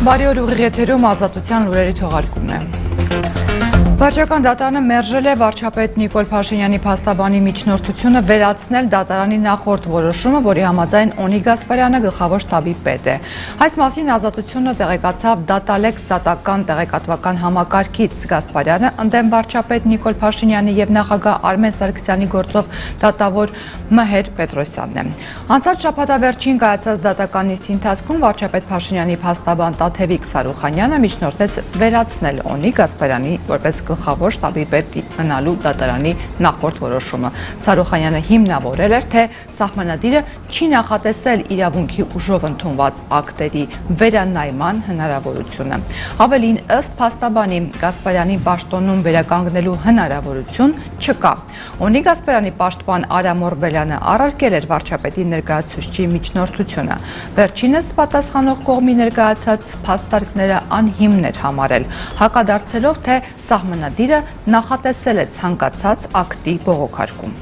Բարի օր, ուղիղ եթերում Ազատության լուրերի թողարկումն է։ Վարչական դատարանը մերժել է վարչապետ Նիկոլ Փաշինյանի փաստաբանի միջնորդությունը վերացնել դատարանի նախորդ որոշումը, որի համաձայն Օնի Գասպարյանը գլխավոր շտաբի պետ է։ Այս մասին Ազատությունը տեղեկացավ Դատալեքս դատական տեղեկատվական համակարգից։ Գասպարյանը ընդդեմ վարչապետ Նիկոլ Փաշինյանի եւ նախագահ Արմեն Սարգսյանի գործող դատավոր Մհեր Պետրոսյանն է։ Անցած շաբաթավերջին կայացած դատական նիստի ընթացքում վարչապետ Փաշինյանի փաստաբան Տաթևիկ Սարուխանյանը միջնորդեց վերացնել Օնի Գասպարյանի որպես գլխավոր շտաբի պետ մնալու դատարանի նախորդ որոշումը։ Սարուխանյանը հիմնավորել էր, թե սահմանադիրը չի նախատեսել իրավունքի ուժով ընդունված ակտերի վերանայման հնարավորությունը։ Ավելին, ըստ փաստաբանի, Գասպարյանի պաշտոնում վերականգնելու հնարավորություն չկա։ Օնի Գասպարյանի պաշտպան Արա Մորբելյանը առարկել էր վարչապետի ներկայացուցչի միջնորդությունը։ Վերջինս պատասխանող կողմի ներկայացած փաստարկները անհիմն էր համարել, հակադարձելով, թե սահմանադիրը նախատեսել է ցանկացած ակտի բողոքարկում։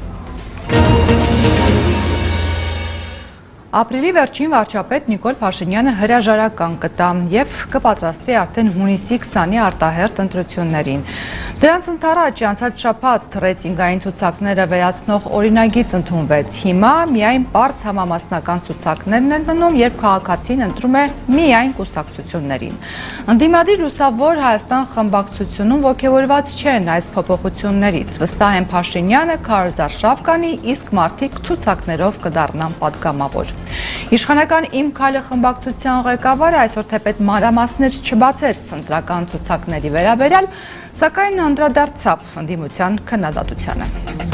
Ապրիլի վերջին վարչապետ Նիկոլ Փաշինյանը հրաժարական կտա եւ կպատրաստվի արդեն հունիսի 20-ի արտահերթ ընտրություններին։ Դրանց ընդառաջ անցած շաբաթ ռեյտինգային ցուցակները վերացնող օրինագիծ ընդունվեց։ Հիմա միայն պարզ համամասնական ցուցակներն են մնում, երբ քաղաքացին ընտրում է միայն կուսակցություններին։ Ընդդիմադիր Լուսավոր Հայաստան խմբակցությունում ոգևորված չեն այս փոփոխություններից։ Վստահ են Փաշինյանը քարոզար շավ կանի, իսկ մարդիկ ցուցակներով կդառնան պատգամավոր։ Իշխանական Իմ քայլը խմբակցության ղեկավարը այսօր թեպետ մանրամասներ չբացեց ընտրական ցուցակների վերաբերյալ, սակայն անդրադարձավ ընդդիմության քննադատությանը։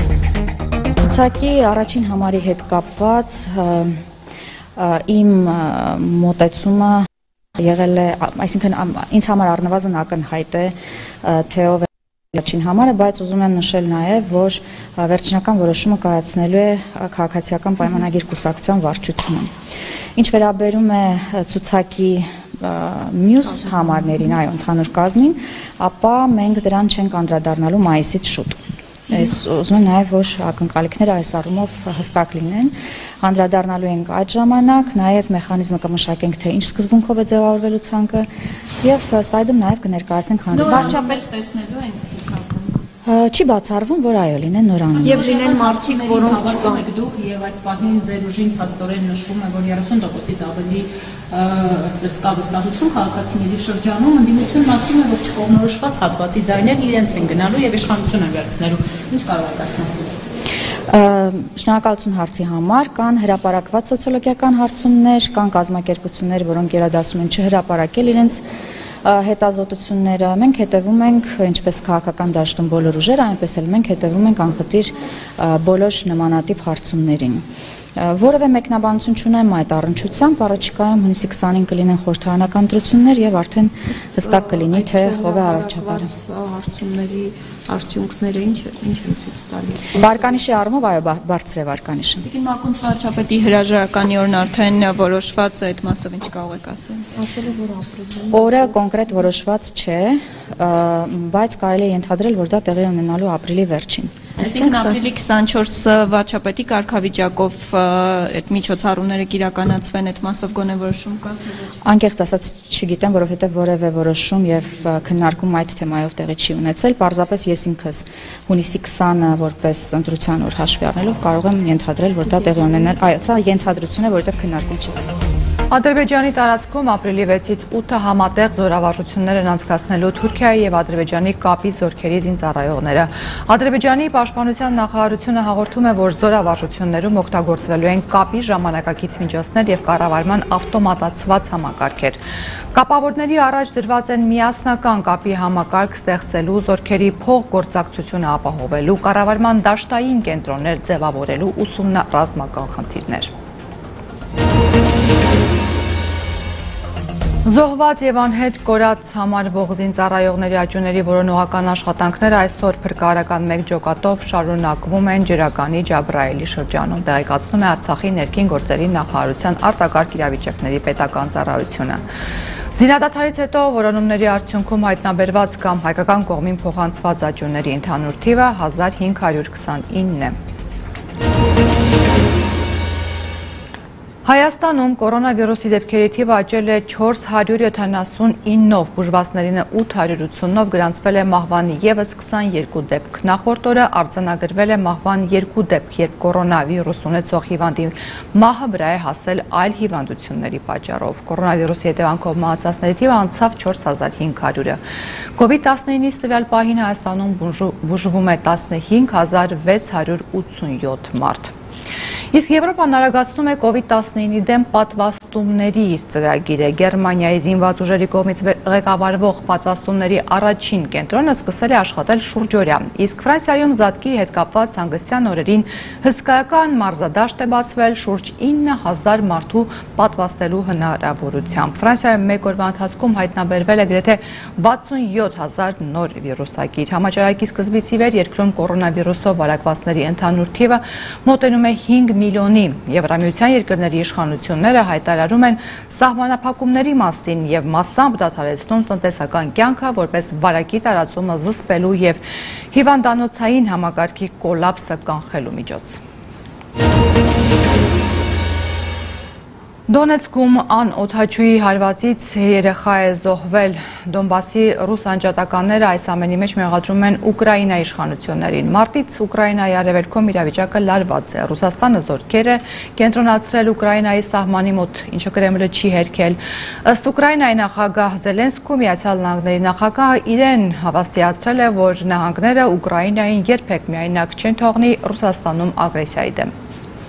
Ցուցակի առաջին համարի հետ կապված իմ մոտեցումը եղել է, այսինքն ինձ համար առնվազն ակնհայտ է, թե ով Վերջին համարը, բայց ուզում եմ նշել նաև, որ վերջնական որոշումը կայացնելու է քաղաքացիական պայմանագիր կուսակցության վարչությունը։ Ինչ վերաբերում է ցուցակի մյուս համարներին, այո, ընդհանուր կազմին, ապա մենք դրան չենք անդրադառնալու մայիսից շուտ։ Ես ուզում եմ նաև, որ ակնկալիքները այս առումով հստակ լինեն, անդրադառնալու ենք այդ ժամանակ, նաև մեխանիզմը կմշակենք, թե ինչ սկզբունքով է ձևավորվելու ցանկը եւ ըստ այդմ նաև կներկայացնենք հանրությանը։ Վարչապետ տեսնելու ենք ցուցակում։ Չի բացառվում, որ այո, լինեն նորանուններ։ Եվ լինեն մարդիկ, որոնք չկան։ Դուք եւ այս պահին ձեր ուժին փաստորեն նշվում է, որ 30%-ից ավելի այսպես կա վստահություն քաղաքացիների շրջանում, ընդդիմությունն ասում է, որ չկողմնորոշված հատվածի ձայներն իրենց են գնալու եւ իշխանություն են վերցնելու։ Ինչ կարող եք ասել։ Շնորհակալություն հարցի համար, կան հրապարակված սոցիոլոգիական հարցումներ, կան կազմակերպություններ, որոնք գերադասում են չհրապարակել իրենց հետազոտությունները, մենք հետևում ենք ինչպես քաղաքական դաշտում բոլոր ուժերը, այնպես էլ մենք հետևում ենք անխտիր բոլոր նմանատիպ հարցումներին։ Որևէ մեկնաբանություն չունեմ այդ առնչությամբ, առաջիկայում հունիսի 20-ին կլինեն խորհրդարանական ընտրություններ եւ արդեն հստակ կլինի, թե ով է առաջատարը։ Հարցումների արդյունքները ինչ են ցույց տալիս։ Վարկանիշի առումով այո, բարձր է վարկանիշը։ Տիկին Մակունց վարչապետի հրաժարականի օրն արդեն որոշված է, այդ մասով ինչ կարող եք ասել։ Ասել է, որ ապրիլին։ Օրը կոնկրետ որոշված չէ, բայց կարելի է ենթադրել, որ դա տեղի ունենալու ապրիլի վերջին։ Այսինքն ապրիլի 24-ը վարչապետի կարգավիճակով այդ միջոցառումները կիրականացվեն, այդ մասով գոնե որոշում կա։ Անկեղծ ասած չգիտեմ, որովհետև որևէ որոշում եւ քննարկում այդ թեմայով տեղի չի ունեցել, պարզապես ես ինքս հունիսի 20-ը որպես ընտրության օր հաշվի առնելով կարող եմ ենթադրել, որ դա տեղի ունենալ, այո, սա ենթադրություն է, որովհետև քննարկում չի։ Ադրբեջանի տարածքում ապրիլի 6-ից 8-ը համատեղ զորավարժություններ են անցկացնելու Թուրքիայի եւ Ադրբեջանի կապի զորքերի զինծառայողները։ Ադրբեջանի պաշտպանության նախարարությունը հաղորդում է, որ զորավարժություններում օգտագործվելու են կապի ժամանակակից միջոցներ եւ կառավարման ավտոմատացված համակարգեր։ Կապավորների առաջ դրված են միասնական կապի համակարգ ստեղծելու, զորքերի փոխգործակցությունը ապահովելու, կառավարման դաշտային կենտրոններ ձևավորելու ուսումնառազմական խնդիրներ։ Զոհված եւ անհետ կորած համարվող զինծառայողների աճուների որոնողական աշխատանքները այսօր փրկարարական 1 ջոկատով շարունակվում են Ջրականի Ջաբրայելի շրջանում, տեղեկացնում է Արցախի ներքին գործերի նախարարության արտակարգ իրավիճակների պետական ծառայությունը։ Զինադադարից հետո որոնումների արդյունքում հայտնաբերված կամ հայկական կողմին փոխանցված աճուների ընդհանուր թիվը 1529 է։ Հայաստանում կորոնավիրուսի դեպքերի թիվը աճել է 479-ով, բուժվածներին 880-ով, գրանցվել է մահվան ևս 22 դեպք։ Նախորդ օրը արձանագրվել է մահվան 2 դեպք, երբ կորոնավիրուս ունեցող հիվանդի մահը վրա է հասել այլ հիվանդությունների պատճառով։ Կորոնավիրուսի հետևանքով մահացածների թիվը անցավ 4500-ը։ COVID-19-ից տվյալ պահին Հայաստանում բուժվում է 15687 մարդ։ Իսկ Եվրոպան արագացնում է COVID-19-ի դեմ պատվաստումների իր ծրագիրը։ Գերմանիայի զինված ուժերի կողմից ղեկավարվող պատվաստումների առաջին կենտրոնը սկսել է աշխատել շուրջօրյա։ Իսկ Ֆրանսիայում զատկի հետ կապված հանգստյան օրերին հսկայական մարզադաշտ է բացվել շուրջ 9000 մարդու պատվաստելու հնարավորությամբ։ Ֆրանսիայում մեկ օրվա ընթացքում հայտնաբերվել է գրեթե 67000 նոր վիրուսակիր։ Համաճարակի սկզբից ի վեր երկրում կորոնավիրուսով վարակվածների ընդհանուր թիվը մոտենում է 5 միլիոնի։ Եվրամիության երկրների իշխանությունները հայտարարում են սահմանափակումների մասին եւ մասամբ դադարեցնում տնտեսական կյանքը որպես վարակի տարածումը զսպելու եւ հիվանդանոցային համակարգի կոլապսը կանխելու միջոց։ Դոնեցկում անօդաչուի հարվածից երեխա է զոհվել։ Դոնբասի ռուս անջատականները այս ամենի մեջ մեղադրում են Ուկրաինայի իշխանություններին։ Մարտից Ուկրաինայի արևելքում իրավիճակը լարված է։ Ռուսաստանը զորքեր է կենտրոնացրել Ուկրաինայի սահմանի մոտ, ինչը Կրեմլը չի հերքել։ Ըստ Ուկրաինայի նախագահ Զելենսկու, Միացյալ Նահանգների նախագահը իրեն հավաստիացրել է, որ նահանգները Ուկրաինային երբեք միայնակ չեն թողնի Ռուսաստանում ագրեսիայի դեմ։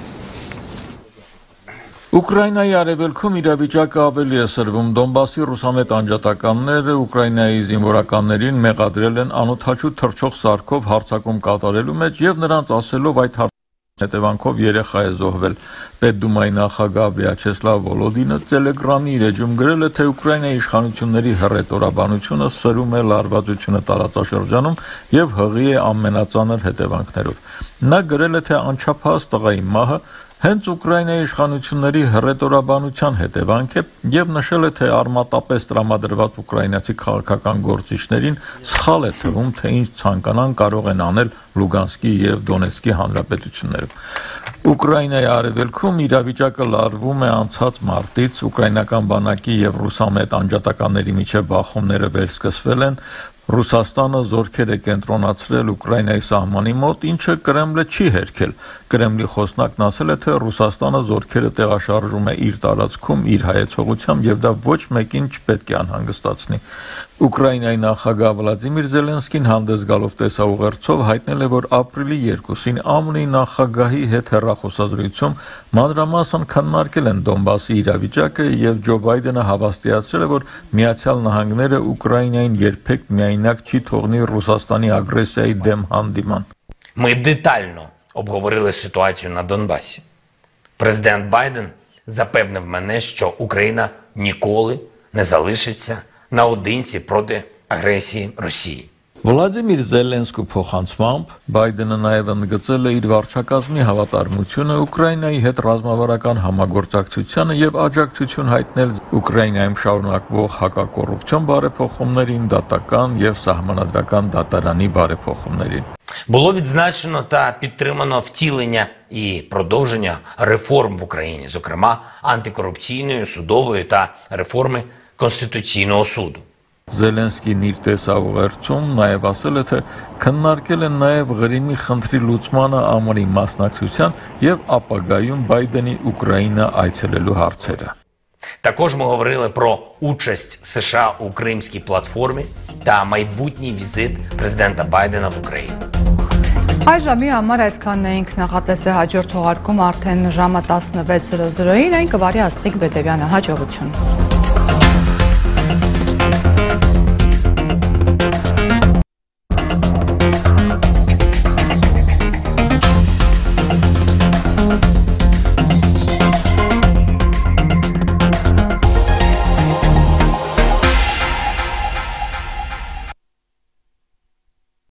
Ուկրաինայի արևելքում իրավիճակը ավելի է սրվում։ Դոնբասի ռուսամետ անջատականները Ուկրաինայի զինվորականներին մեղադրել են անօդաչու թռչող սարքով հարձակում կատարելու մեջ եւ նրանց ասելով այդ հետևանքով երեխա է զոհվել։ Պետդումայի նախագահ Վյաչեսլավ Վոլոդինը Տելեգրամի իր էջում գրել է, թե Ուկրաինայի իշխանությունների հռետորաբանությունը սրում է լարվածությունը տարածաշրջանում եւ հղի է ամենածանր հետևանքներով։ Նա գրել է, թե անչափահաս տղայի մահը հենց Ուկրաինայի իշխանությունների հռետորաբանության հետևանք է եւ նշել է, թե արմատապես տրամադրված ուկրաինացի քաղաքական գործիչներին սխալ է թվում, թե ինչ ցանկանան կարող են անել Լուգանսկի եւ Դոնեցկի հանրապետություններում։ Ուկրաինայի արևելքում իրավիճակը լարվում է անցած մարտից, ուկրաինական բանակի եւ ռուսամետ անջատականների միջև բախումները վերսկսվել են։ Ռուսաստանը զորքեր է կենտրոնացրել Ուկրաինայի սահմանի մոտ, ինչը Կրեմլը չի հերքել։ Կրեմլի խոսնակն ասել է, թե Ռուսաստանը զորքերը տեղաշարժում է իր տարածքում, իր հայեցողությամբ եւ դա ոչ մեկին չպետք է անհանգստացնի։ Ուկրաինայի նախագահ Վլադիմիր Զելենսկին հանդես գալով տեսաուղերձով հայտնել է, որ ապրիլի 2-ին ԱՄՆ-ի նախագահի հետ հեռախոսազրույցում մանրամասն քննարկել են Դոնբասի իրավիճակը եւ Ջո Բայդենը հավաստիացրել է, որ Միացյալ Նահանգները Ուկրաինային երբեք միայնակ չի թողնի Ռուսաստանի ագրեսիայի դեմ հանդիման։ Ми детально обговорили ситуацію на Донбасі. Президент Байден запевнив мене, що Україна ніколи не залишиться наодинці проти агресії Росії. Վլադիմիր Զելենսկու փոխանցմամբ Բայդենը նաև ընդգծել է իր վարչակազմի հավատարմությունը Ուկրաինայի հետ ռազմավարական համագործակցությանը եւ աջակցություն հայտնել Ուկրաինայում շարունակվող հակակոռուպցիոն բարեփոխումներին, դատական եւ սահմանադրական դատարանի բարեփոխումներին։ Було відзначено та підтримано втілення і продовження реформ в Україні, зокрема антикорупційної, судової та реформи Конституційного суду. Զելենսկին իր տեսաուղերձում նաև ասել է, թե քննարկել են նաև Ղրիմի խնդրի լուծմանը ԱՄՆ-ի մասնակցության եւ ապագայում Բայդենի Ուկրաինա այցելելու հարցերը։ Також ми говорили про участь США у Кримській платформі та майбутній візит президента Байдена в Україну. Այս ժամի համար այսքանն էինք, նախատես է հաջորդ թողարկում արդեն ժամը 16:00-ին, այն կվարի Աստղիկ Բեդևյանը, հաջողություն։